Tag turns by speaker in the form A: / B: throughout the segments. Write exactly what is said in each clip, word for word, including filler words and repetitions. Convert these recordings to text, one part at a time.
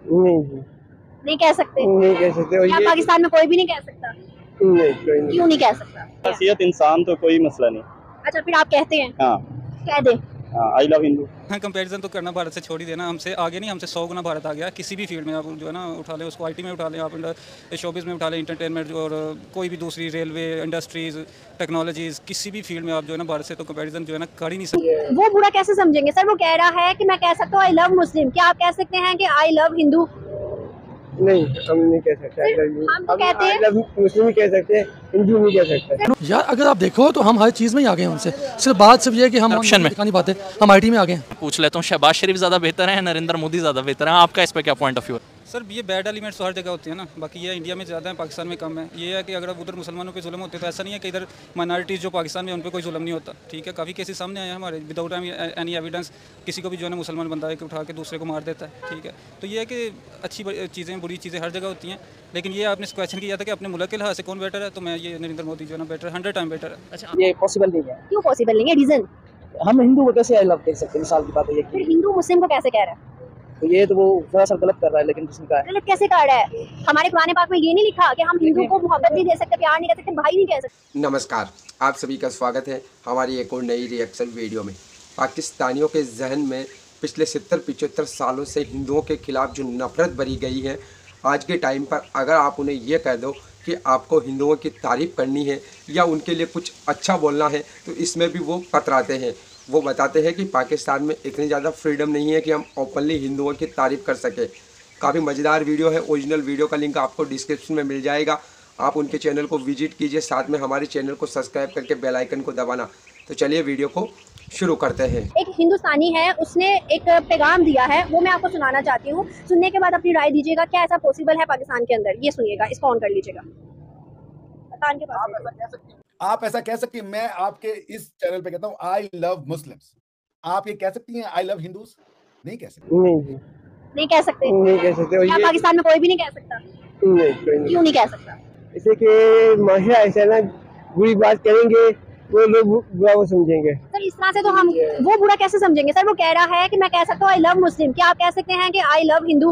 A: नहीं जी,
B: नहीं कह सकते?
A: नहीं कह सकते। और
B: क्या
A: ये
B: पाकिस्तान में कोई भी नहीं कह सकता?
A: नहीं, कोई नहीं।
B: क्यों नहीं कह सकता?
C: शख्सियत इंसान तो कोई मसला नहीं।
B: अच्छा, फिर आप कहते हैं?
C: हाँ
B: कह दे।
C: हाँ, आई लव हिंदू।
D: हाँ, कंपैरिजन तो करना भारत से छोड़ ही देना, हमसे आगे नहीं, हमसे सौ गुना भारत आ गया किसी भी फील्ड में। आप जो है ना उठा लें, उसको आईटी में उठा लें, आप शोबिज़ में उठा लें, इंटरटेनमेंट और कोई भी दूसरी रेलवे इंडस्ट्रीज़ टेक्नोलॉजीज़, किसी भी फील्ड में आप जो है ना भारत से तो कंपैरिजन जो है ना कर ही नहीं सकते।
B: वो बुरा कैसे समझेंगे सर? वो कह रहा है कि मैं कह सकता हूँ आई लव मुस्लिम, क्या आप कह सकते हैं कि आई लव हिंदू?
A: नहीं, हम नहीं कह सकते।
B: हम तो कहते हैं-
A: आई लव मुस्लिम ही कह सकते हैं, हिंदू नहीं कह सकते।
E: यार अगर आप देखो तो हम हर चीज़ में ही आ गए हैं उनसे। सिर्फ बात सिर्फ ये है कि हम
F: Corruption में।
E: नहीं पाते, हम आईटी में आ गए हैं।
F: पूछ लेता हूँ, शहबाज शरीफ ज़्यादा बेहतर है, नरेंद्र मोदी ज़्यादा बेहतर है? आपका इस पर क्या पॉइंट ऑफ व्यू है?
D: सर ये बैड एलिमेंट्स तो हर जगह होते हैं ना, बाकी ये इंडिया में ज़्यादा है, पाकिस्तान में कम है। ये है कि अगर उधर मुसलमानों पे जुल्म होते तो ऐसा नहीं है कि इधर माइनॉरिटीज़ जो पाकिस्तान में उन पर कोई जुल्म नहीं होता। ठीक है, काफ़ी केसेस सामने आए हैं हमारे, विदाउट एनी एविडेंस किसी को भी जो है ना मुसलमान बंदा एक उठा के दूसरे को मार देता है। ठीक है, तो ये है कि अच्छी चीज़ें बुरी चीज़ें हर जगह होती हैं, लेकिन ये आपने क्वेश्चन किया था कि अपने मुल्क के लिहाज से कौन बेटर है, तो मैं ये नरेंद्र मोदी जो है ना बेटर, हंड्रेड टाइम बेटर है।
E: अच्छा, ये पॉसिबल नहीं है।
B: क्यों पॉसिबल नहीं है? रीजन?
E: हम हिंदू को कैसे आई लव कह सकते हैं? मिसाल की बात है ये कि
B: फिर हिंदू मुस्लिम को कैसे कह रहा है?
E: तो ये तो वो थोड़ा सा गलत कर रहा है, लेकिन किसी का है।
B: गलत कैसे कर रहा है? हमारे कुरान पाक में ये नहीं लिखा कि हम हिंदू को मोहब्बत नहीं दे सकते, प्यार नहीं कर सकते, भाई नहीं कह सकते?
G: नमस्कार, आप सभी का स्वागत है हमारी एक और नई रिएक्शन वीडियो में। पाकिस्तानियों के जहन में पिछले सत्तर पिचहत्तर सालों से हिंदुओं के खिलाफ जो नफरत भरी गई है, आज के टाइम पर अगर आप उन्हें ये कह दो कि आपको हिंदुओं की तारीफ़ करनी है या उनके लिए कुछ अच्छा बोलना है, तो इसमें भी वो कतराते हैं। वो बताते हैं कि पाकिस्तान में इतनी ज़्यादा फ्रीडम नहीं है कि हम ओपनली हिंदुओं की तारीफ़ कर सकें। काफ़ी मज़ेदार वीडियो है, ओरिजिनल वीडियो का लिंक आपको डिस्क्रिप्शन में मिल जाएगा। आप उनके चैनल को विजिट कीजिए, साथ में हमारे चैनल को सब्सक्राइब करके बेल आइकन को दबाना। तो चलिए वीडियो को शुरू करते हैं।
B: एक हिंदुस्तानी है, उसने एक पैगाम दिया है, वो मैं आपको सुनाना चाहती हूँ। सुनने के बाद अपनी राय दीजिएगा, क्या ऐसा पॉसिबल है पाकिस्तान के अंदर? ये सुनिएगा, इसको ऑन कर लीजिएगा। कान के पास
H: आप ऐसा कह सकती हैं, मैं आपके इस चैनल पे कहता हूँ आई लव मुस्लिम्स। आप ये कह सकती हैं आई लव हिंदूज? नहीं कह सकती।
A: नहीं जी,
B: नहीं कह सकते?
A: नहीं कह सकते। और
B: क्या
A: ये
B: पाकिस्तान में कोई भी नहीं कह सकता?
A: नहीं, कोई नहीं।
B: क्यों नहीं कह सकता?
A: इसे कि माशरा ऐसा ना, बुरी बात करेंगे वो लोग बुरा वो समझेंगे।
B: सर इस तरह से तो हम वो बुरा कैसे समझेंगे? सर वो कह रहा है कि मैं कह सकता हूँ आई लव मुस्लिम, क्या आप कह सकते हैं कि आई लव हिंदू?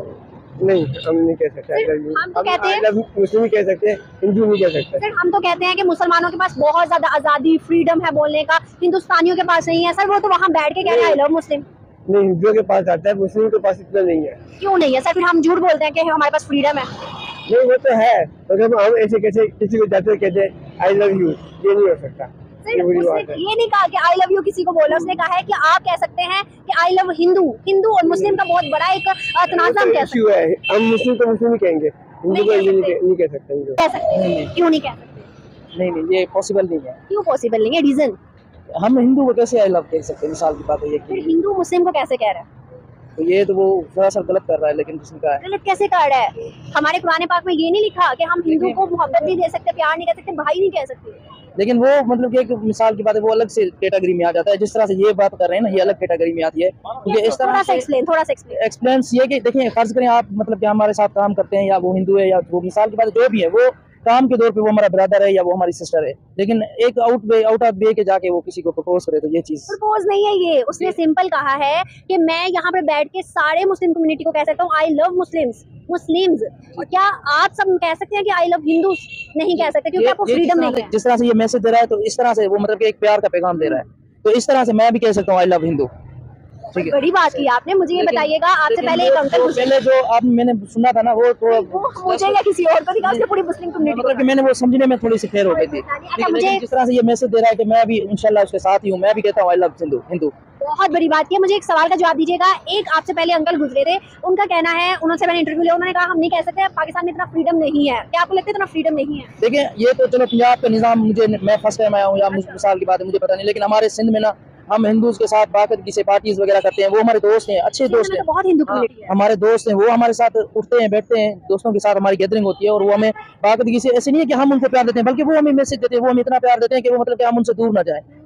A: नहीं, हम नहीं कह सकते। आई लव यू,
B: हम तो
A: हम
B: कहते हैं-
A: आई लव मुस्लिम ही कह सकते हैं, हिंदू नहीं कह सकते।
B: सर हम तो कहते हैं कि मुसलमानों के पास बहुत ज्यादा आजादी, फ्रीडम है बोलने का, हिंदुस्तानियों के पास नहीं है। सर वो तो वहाँ बैठ के कह रहे हैं आई लव मुस्लिम।
A: नहीं, हिंदुओं के पास आता है, मुस्लिम के पास इतना नहीं है।
B: क्यों नहीं है सर? फिर हम झूठ बोलते हैं कि हमारे पास फ्रीडम है।
A: नहीं, वो तो है, मगर हम ऐसे कैसे किसी को जाते कहते हैं आई लव यू, ये नहीं हो सकता।
B: सर
A: ये बुरी
B: उसने
A: बात है।
B: ये नहीं कहा कि आई लव यू किसी को बोला, उसने कहा है कि आप कह सकते हैं कि आई लव हिंदू। हिंदू और मुस्लिम का बहुत बड़ा एक तनाज़ा हम कह सकते
A: इशू है, हम मुस्लिम को मुस्लिम ही कहेंगे, हिंदू
B: नहीं
A: को
B: कह
A: हिंदू नहीं
B: सकते।
A: कह- नहीं कह सकते। हिंदू
B: कह सकते हैं। क्यों नहीं कह सकते?
E: नहीं नहीं, ये पॉसिबल नहीं है।
B: क्यों पॉसिबल नहीं है? रीजन?
E: हम हिंदू को कैसे आई लव कह सकते हैं? मिसाल की बात है ये
B: फिर
E: कि
B: हिंदू मुस्लिम को कैसे कह रहा है?
E: तो ये तो वो थोड़ा सा गलत कर रहा है, लेकिन किसी का है।
B: गलत कैसे कर रहा है? हमारे कुरान पाक में ये नहीं लिखा कि हम हिंदू को मोहब्बत नहीं दे सकते, प्यार नहीं कर सकते, भाई नहीं कह सकते?
E: लेकिन वो मतलब कि एक मिसाल की बात है, वो अलग से कैटेगरी में आ जाता है। जिस तरह से ये बात कर रहे हैं ना, ये अलग कैटेगरी में आती है। क्योंकि इस
B: थोड़ा
E: तरह
B: सा
E: से
B: एक्सप्लेन, थोड़ा सा एक्सप्लेन।
E: एक्सपीरियंस ये कि देखिए, फर्ज करें आप मतलब कि हमारे साथ काम करते हैं, या वो हिंदू है या वो मिसाल की बात है, जो भी है, वो काम के तौर पे वो हमारा ब्रदर है या वो हमारी सिस्टर है, लेकिन एक out way out of way के जाके वो किसी को प्रपोज करे, तो ये चीज
B: प्रपोज नहीं है ये। उसने सिंपल कहा है कि मैं यहाँ पे बैठ के सारे मुस्लिम कम्युनिटी को कह सकता हूँ आई लव मुस्लिम्स मुस्लिम्स। और क्या आप सब कह सकते हैं कि आई लव हिंदू? नहीं कह सकते, क्योंकि आपको फ्रीडम नहीं है।
E: जिस तरह से ये मैसेज दे रहा है, तो इस तरह से वो मतलब कि एक प्यार का पैगाम दे रहा है, तो इस तरह से मैं भी कह सकता हूँ आई लव हिंदू। ठीक है,
B: बड़ी बात की आपने। मुझे ये बताइएगा, आपसे पहले एक अंकल गुजरे,
E: पहले जो आप मैंने सुना था ना, वो थोड़ा
B: वो मुझे या किसी और को दिखा, उसने पूरी मुस्लिम कम्युनिटी
E: मतलब कि मैंने वो समझने में थोड़ी सी फेर हो गई थी।
B: अच्छा
E: लेकिन
B: मुझे
E: जिस तरह से ये मैसेज दे रहा है कि मैं भी इंशाल्लाह उसके साथ ही हूँ, मैं भी कहता हूँ आई लव हिंदू हिंदू।
B: बहुत बड़ी बात की है। मुझे एक सवाल का जवाब दीजिएगा। एक आपसे पहले अंकल गुजरे थे, उनका कहना है, उनसे मैंने इंटरव्यू लिया, उन्होंने कहा हम नहीं कह सकते, पाकिस्तान में इतना फ्रीडम नहीं है। क्या आपको लगता है इतना फ्रीडम नहीं है?
E: देखिए, ये तो चलो पंजाब का निज़ाम, मुझे मैं फर्स्ट टाइम आया हूँ या मिसाल की बात है, मुझे पता नहीं, लेकिन हमारे सिंध में ना हम हिंदूज के साथ बाकायदगी से पार्टीज वगैरह करते हैं। वो हमारे दोस्त हैं, अच्छे दोस्त हैं,
B: तो बहुत हिंदू कम्युनिटी है।
E: हमारे दोस्त हैं, वो हमारे साथ उठते हैं, बैठते हैं, दोस्तों के साथ हमारी गैदरिंग होती है, और वो हमें बाकायदगी से, ऐसे नहीं है कि हम उनको प्यार देते हैं, बल्कि वो हमें मैसेज देते हैं, वो हमें इतना प्यार देते हैं कि वो मतलब कि हम उनसे दूर ना जाएं।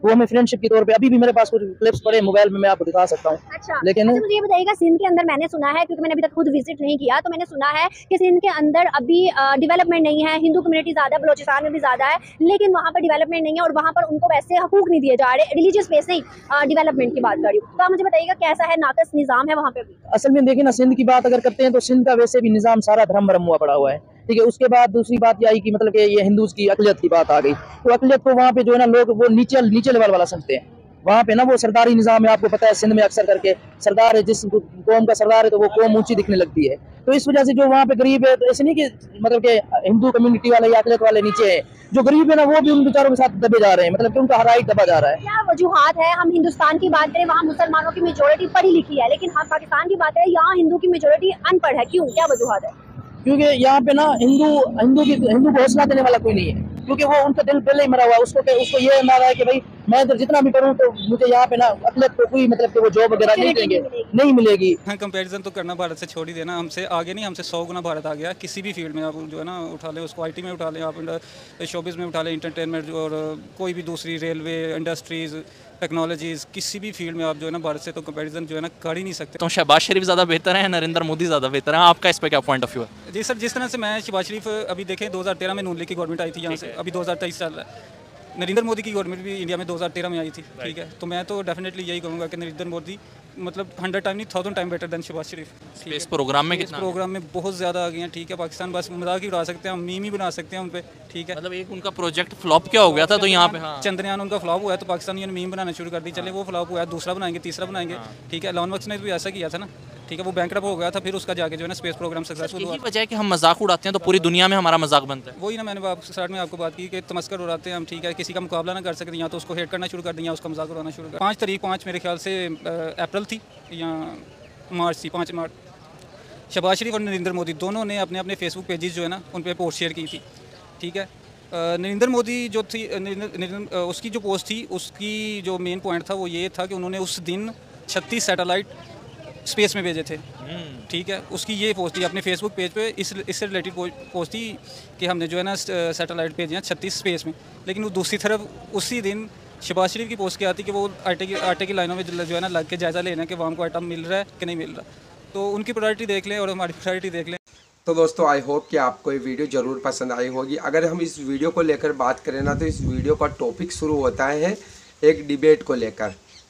E: वो हमें फ्रेंडशिप के तौर पे, अभी भी मेरे पास कुछ क्लिप्स पड़े मोबाइल में, मैं आपको दिखा सकता हूँ।
B: अच्छा,
E: लेकिन
B: अच्छा मुझे ये बताइएगा, सिंध के अंदर मैंने सुना है, क्योंकि मैंने अभी तक खुद विजिट नहीं किया, तो मैंने सुना है कि सिंध के अंदर अभी डेवलपमेंट नहीं है, हिंदू कम्युनिटी ज़्यादा, बलोचिस्तान में भी ज़्यादा है, लेकिन वहाँ पर डेवलपमेंट नहीं है और वहाँ पर उनको वैसे हकूक नहीं दिए जा रहे, रिलीजियस बेस से ही डेवलपमेंट की बात कर रही हूँ। तो आप मुझे बताइएगा कैसा है, नाकस निज़ाम है वहाँ पे?
E: असल में देखिए ना, सिंध की बात अगर करते हैं तो सिंध का वैसे भी निज़ाम सारा धर्म भरम हुआ पड़ा हुआ है, ठीक है। उसके बाद दूसरी बात ये आई कि मतलब कि ये हिंदूज की अकलियत की बात आ गई, तो अकलियत को वहाँ पे जो है ना लोग वो नीचे नीचे लेवल वाला समझते हैं। वहाँ पे ना वो सरदारी निज़ाम है, आपको पता है सिंध में अक्सर करके सरदार है, जिस कौम का सरदार है तो वो कौम ऊंची दिखने लगती है। तो इस वजह से जो वहाँ पे गरीब है, तो ऐसे नहीं कि मतलब कि हिंदू कम्युनिटी वाले या अकलियत वाले नीचे है, जो गरीब है ना वो भी उन बेचारों के साथ दबे जा रहे हैं, मतलब कि उनका राइट दबा जा रहा है।
B: क्या वजूहात है? हम हिंदुस्तान की बात करें, वहाँ मुसलमानों की मेजोरिटी पढ़ी लिखी है, लेकिन हम पाकिस्तान की बात करें, यहाँ हिंदू की मेजोरिटी अनपढ़ है, क्यों, क्या वजूहात है?
E: क्योंकि यहाँ पे ना हिंदू हिंदू की हिंदू को हौसला देने वाला कोई नहीं है, क्योंकि वो उनका दिल पहले ही मरा हुआ है। उसको उसको ये मारा है कि भाई मैं तो जितना भी करूँ तो मुझे यहाँ पे ना अकलियत को कोई मतलब कि वो जॉब वगैरह नहीं देंगे, नहीं मिलेगी।
D: हाँ, कंपैरिजन तो करना भारत से छोड़ ही देना, हमसे आगे नहीं, हमसे सौ गुना भारत आ गया किसी भी फील्ड में। आप जो है ना उठा लें, उसको आईटी में उठा लें, आप शोबिज़ में उठा लें, इंटरटेनमेंट और कोई भी दूसरी रेलवे इंडस्ट्रीज़ टेक्नोलॉजीज़, किसी भी फील्ड में आप जो है ना भारत से तो कंपैरिजन जो है ना कर ही नहीं सकते।
F: तो शहबाज शरीफ ज़्यादा बेहतर है, नरेंद्र मोदी ज़्यादा बेहतर है, आपका इस पर क्या पॉइंट ऑफ व्यू है?
D: जी सर, जिस तरह से मैं शहबाज शरीफ अभी देखें दो हज़ार तेरह में नून लीग की गवर्नमेंट आई थी यहाँ से, अभी दो हज़ार तेईस चल रहा है, नरेंद्र मोदी की गवर्नमेंट भी इंडिया में दो हज़ार तेरह में आई थी, ठीक है। तो मैं तो डेफिनेटली यही कहूँगा कि नरेंद्र मोदी मतलब हंड्रेड टाइम नहीं thousand time better than Shahbaz Sharif.
F: Space program में
D: इस
F: कितना
D: प्रोग्राम में बहुत ज़्यादा आ गए हैं, ठीक है। पाकिस्तान बस मजाक ही उड़ा सकते हैं, हम मीम ही बना सकते हैं उन पर, ठीक है।
F: मतलब एक उनका प्रोजेक्ट फ्लॉप क्या हो गया था, तो यहाँ पे हाँ
D: चंद्रयान उनका फ्लॉप हुआ है, तो पाकिस्तानियों ने मीम बनाना शुरू कर दी, चले वो फ्लॉप हुआ है, दूसरा बनाएंगे, तीसरा बनाएंगे, ठीक है। एलन मस्क ने भी ऐसा किया था ना, ठीक है, वो बैंकरप्ट हो गया था, फिर उसका जाके जो है ना स्पेस प्रोग्राम सक्सेसफुल हुआ।
F: यही वजह है कि हम मजाक उड़ाते हैं तो पूरी दुनिया में हमारा मजाक बनता है।
D: वही ना, मैंने आप स्टार्ट में आपको बात की कि तमस्कर उड़ाते हैं हम, ठीक है। किसी का मुकाबला ना कर सकते, या तो उसको हेट करना शुरू कर दें या उसका मजाक उड़ाना शुरू कर। पाँच तारीख पाँच मेरे ख्याल से अप्रैल थी या मार्च थी, पाँच मार्च, शहबाज शरीफ और नरेंद्र मोदी दोनों ने अपने अपने फेसबुक पेजेस जो है ना उन पर पोस्ट शेयर की थी, ठीक है। नरेंद्र मोदी जो थी नरेंद्र उसकी जो पोस्ट थी, उसकी जो मेन पॉइंट था वो ये था कि उन्होंने उस दिन छत्तीस सैटेलाइट स्पेस में भेजे थे, ठीक है। उसकी ये पोस्ट थी अपने फेसबुक पेज पे, इस इससे रिलेटेड पोस्ट थी कि हमने जो है ना सैटेलाइट भेजे हैं छत्तीस स्पेस में। लेकिन वो दूसरी तरफ उसी दिन शहबाज शरीफ की पोस्ट क्या आती कि वो आटे की आटे की लाइनों में जो है ना लग के जायज़ा लेना कि वाम को आटा मिल रहा है कि नहीं मिल रहा। तो उनकी प्रायोरिटी देख लें और हमारी प्रायोरिटी देख लें।
G: तो दोस्तों आई होप कि आपको ये वीडियो ज़रूर पसंद आई होगी। अगर हम इस वीडियो को लेकर बात करें ना, तो इस वीडियो का टॉपिक शुरू होता है एक डिबेट को लेकर।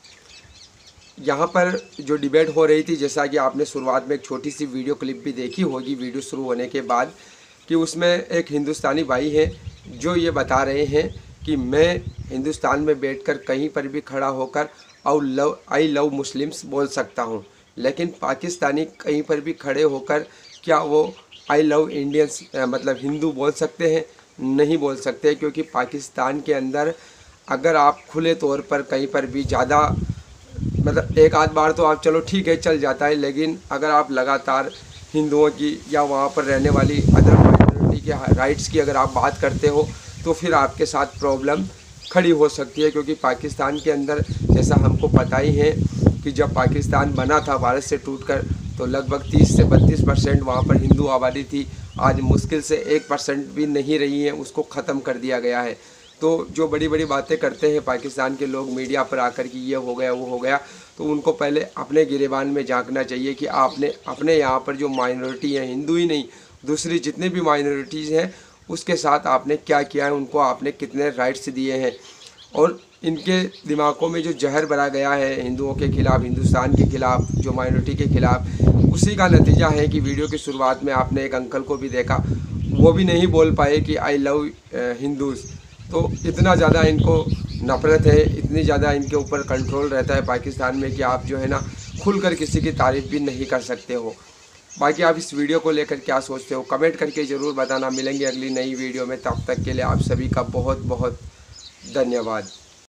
G: यहाँ पर जो डिबेट हो रही थी, जैसा कि आपने शुरुआत में एक छोटी सी वीडियो क्लिप भी देखी होगी वीडियो शुरू होने के बाद, कि उसमें एक हिंदुस्तानी भाई हैं जो ये बता रहे हैं कि मैं हिंदुस्तान में बैठकर कहीं पर भी खड़ा होकर और लव आई लव मुस्लिम्स बोल सकता हूँ, लेकिन पाकिस्तानी कहीं पर भी खड़े होकर क्या वो आई लव इंडियंस मतलब हिंदू बोल सकते हैं? नहीं बोल सकते, क्योंकि पाकिस्तान के अंदर अगर आप खुले तौर पर कहीं पर भी ज़्यादा मतलब एक आध बार तो आप चलो ठीक है चल जाता है, लेकिन अगर आप लगातार हिंदुओं की या वहाँ पर रहने वाली अदर माइनॉरिटी के राइट्स की अगर आप बात करते हो, तो फिर आपके साथ प्रॉब्लम खड़ी हो सकती है। क्योंकि पाकिस्तान के अंदर जैसा हमको पता ही है कि जब पाकिस्तान बना था भारत से टूटकर, तो लगभग तीस से बत्तीस परसेंट वहाँ पर हिंदू आबादी थी। आज मुश्किल से एक परसेंट भी नहीं रही है, उसको ख़त्म कर दिया गया है। तो जो बड़ी बड़ी बातें करते हैं पाकिस्तान के लोग मीडिया पर आकर कि ये हो गया वो हो गया, तो उनको पहले अपने गिरेबान में झांकना चाहिए कि आपने अपने यहाँ पर जो माइनॉरिटी है, हिंदू ही नहीं दूसरी जितनी भी माइनॉरिटीज़ हैं, उसके साथ आपने क्या किया है, उनको आपने कितने राइट्स दिए हैं। और इनके दिमागों में जो जहर भरा गया है हिंदुओं के खिलाफ़, हिंदुस्तान के खिलाफ़, जो माइनॉरिटी के खिलाफ़, उसी का नतीजा है कि वीडियो की शुरुआत में आपने एक अंकल को भी देखा, वो भी नहीं बोल पाए कि आई लव हिंदूज़। तो इतना ज़्यादा इनको नफ़रत है, इतनी ज़्यादा इनके ऊपर कंट्रोल रहता है पाकिस्तान में कि आप जो है ना खुलकर किसी की तारीफ़ भी नहीं कर सकते हो। बाकी आप इस वीडियो को लेकर क्या सोचते हो कमेंट करके ज़रूर बताना। मिलेंगे अगली नई वीडियो में, तब तक के लिए आप सभी का बहुत बहुत धन्यवाद।